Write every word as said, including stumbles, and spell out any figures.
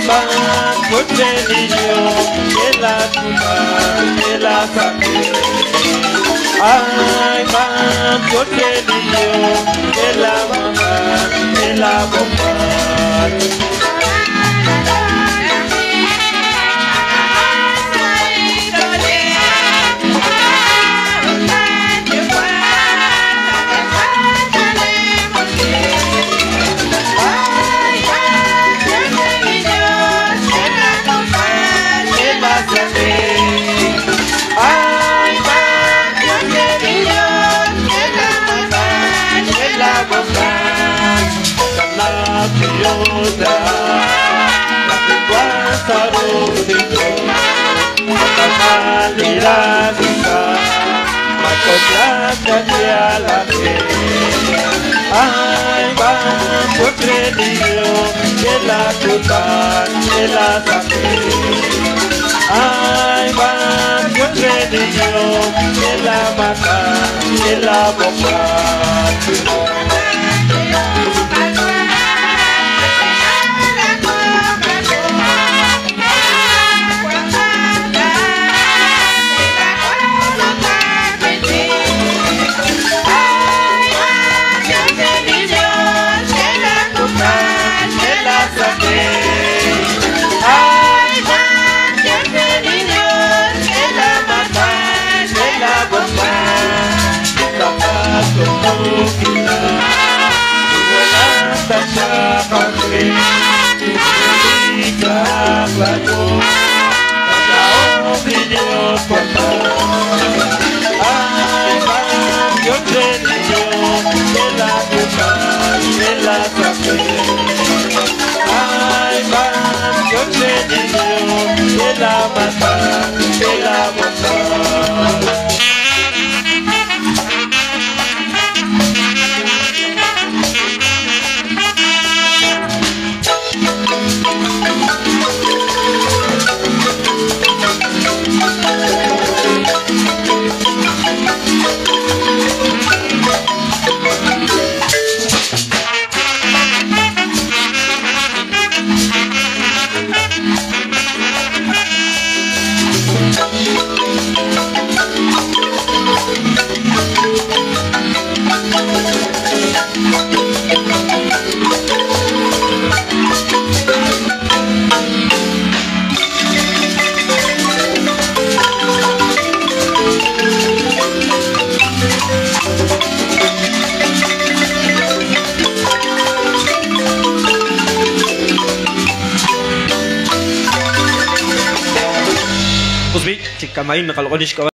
va, coche niño, que la tuta, que la saque. Ay, va, coche niño, que la mamá, que la bomba. Yoda, la sarudito, makalira bisa, makosa dia lagi. Ay, bang putri dio, kelakutan, kelasakit. Ay, bang putri dio, kelamakan, kelabokan. Cik kamain kalau kau